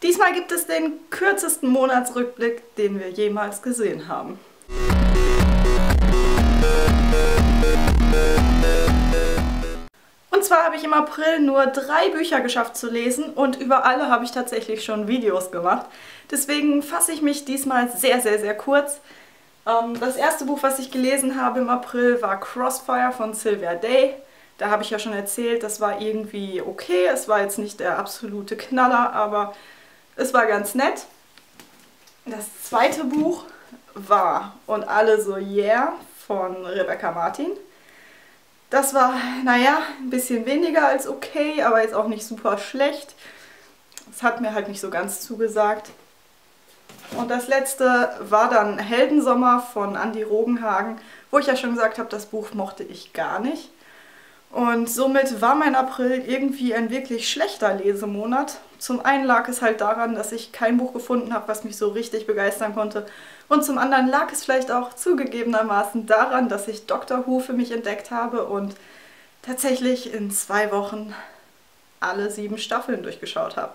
Diesmal gibt es den kürzesten Monatsrückblick, den wir jemals gesehen haben. Und zwar habe ich im April nur 3 Bücher geschafft zu lesen und über alle habe ich tatsächlich schon Videos gemacht. Deswegen fasse ich mich diesmal sehr kurz. Das erste Buch, was ich gelesen habe im April, war Crossfire von Sylvia Day. Da habe ich ja schon erzählt, das war irgendwie okay. Es war jetzt nicht der absolute Knaller, aber es war ganz nett. Das zweite Buch war Und alle so yeah von Rebecca Martin. Das war, naja, ein bisschen weniger als okay, aber jetzt auch nicht super schlecht. Es hat mir halt nicht so ganz zugesagt. Und das letzte war dann Heldensommer von Andi Rogenhagen, wo ich ja schon gesagt habe, das Buch mochte ich gar nicht. Und somit war mein April irgendwie ein wirklich schlechter Lesemonat. Zum einen lag es halt daran, dass ich kein Buch gefunden habe, was mich so richtig begeistern konnte. Und zum anderen lag es vielleicht auch zugegebenermaßen daran, dass ich Doctor Who für mich entdeckt habe und tatsächlich in 2 Wochen alle 7 Staffeln durchgeschaut habe.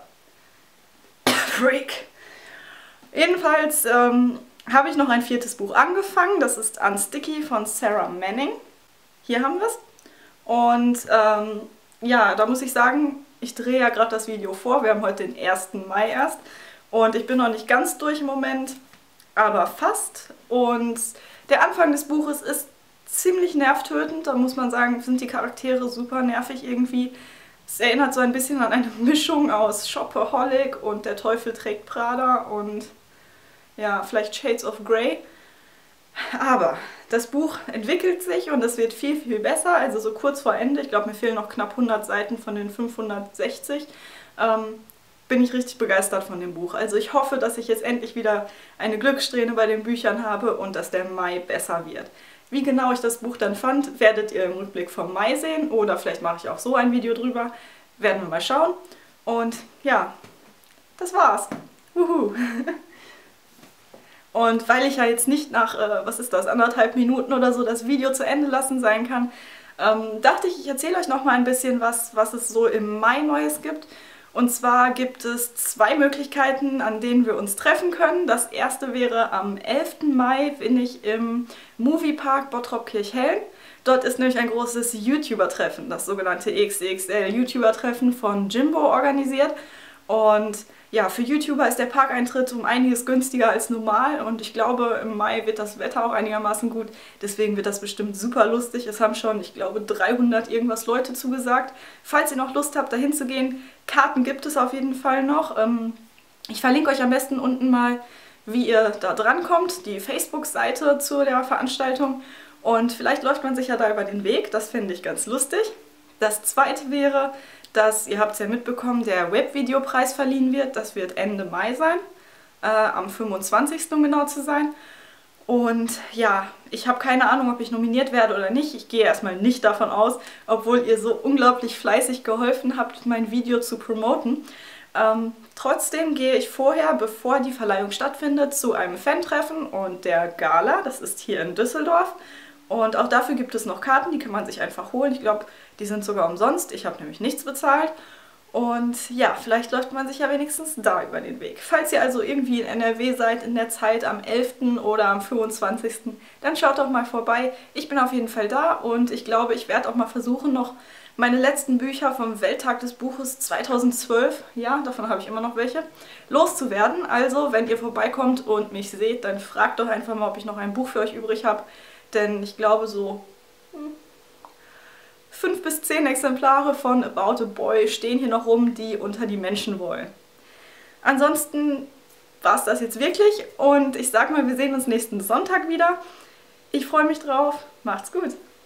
Freak! Jedenfalls habe ich noch ein 4. Buch angefangen. Das ist Unsticky von Sarah Manning. Hier haben wir es. Und ja, da muss ich sagen, ich drehe ja gerade das Video vor. Wir haben heute den 1. Mai erst. Und ich bin noch nicht ganz durch im Moment, aber fast. Und der Anfang des Buches ist ziemlich nervtötend. Da muss man sagen, sind die Charaktere super nervig irgendwie. Es erinnert so ein bisschen an eine Mischung aus Shopaholic und Der Teufel trägt Prada und ja, vielleicht Shades of Grey. Aber das Buch entwickelt sich und es wird viel besser, also so kurz vor Ende, ich glaube mir fehlen noch knapp 100 Seiten von den 560, bin ich richtig begeistert von dem Buch. Also ich hoffe, dass ich jetzt endlich wieder eine Glückssträhne bei den Büchern habe und dass der Mai besser wird. Wie genau ich das Buch dann fand, werdet ihr im Rückblick vom Mai sehen oder vielleicht mache ich auch so ein Video drüber, werden wir mal schauen. Und ja, das war's. Wuhu! Und weil ich ja jetzt nicht nach, was ist das, 1,5 Minuten oder so das Video zu Ende lassen sein kann, dachte ich, ich erzähle euch noch mal ein bisschen was es so im Mai Neues gibt. Und zwar gibt es 2 Möglichkeiten, an denen wir uns treffen können. Das erste wäre am 11. Mai bin ich im Moviepark Bottrop-Kirchhellen. Dort ist nämlich ein großes YouTuber-Treffen, das sogenannte XXL-YouTuber-Treffen von Jimbo organisiert. Und ja, für YouTuber ist der Parkeintritt um einiges günstiger als normal und ich glaube, im Mai wird das Wetter auch einigermaßen gut. Deswegen wird das bestimmt super lustig. Es haben schon, ich glaube, 300 irgendwas Leute zugesagt. Falls ihr noch Lust habt, dahin zu gehen, Karten gibt es auf jeden Fall noch. Ich verlinke euch am besten unten mal, wie ihr da drankommt, die Facebook-Seite zu der Veranstaltung. Und vielleicht läuft man sich ja da über den Weg, das finde ich ganz lustig. Das zweite wäre, dass, ihr habt es ja mitbekommen, der Webvideopreis verliehen wird. Das wird Ende Mai sein, am 25. um genau zu sein. Und ja, ich habe keine Ahnung, ob ich nominiert werde oder nicht. Ich gehe erstmal nicht davon aus, obwohl ihr so unglaublich fleißig geholfen habt, mein Video zu promoten. Trotzdem gehe ich vorher, bevor die Verleihung stattfindet, zu einem Fan-Treffen und der Gala. Das ist hier in Düsseldorf. Und auch dafür gibt es noch Karten, die kann man sich einfach holen. Ich glaube, die sind sogar umsonst. Ich habe nämlich nichts bezahlt. Und ja, vielleicht läuft man sich ja wenigstens da über den Weg. Falls ihr also irgendwie in NRW seid in der Zeit am 11. oder am 25., dann schaut doch mal vorbei. Ich bin auf jeden Fall da und ich glaube, ich werde auch mal versuchen, noch meine letzten Bücher vom Welttag des Buches 2012, ja, davon habe ich immer noch welche, loszuwerden. Also, wenn ihr vorbeikommt und mich seht, dann fragt doch einfach mal, ob ich noch ein Buch für euch übrig habe. Denn ich glaube, so 5 bis 10 Exemplare von About a Boy stehen hier noch rum, die unter die Menschen wollen. Ansonsten war es das jetzt wirklich und ich sag mal, wir sehen uns nächsten Sonntag wieder. Ich freue mich drauf. Macht's gut!